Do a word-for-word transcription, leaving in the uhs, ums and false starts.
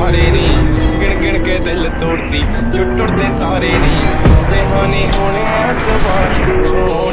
हारे नी, गिन गिन के दिल तोड़ती जो टुटदे तारे नी। बेहानी होने ऐतबार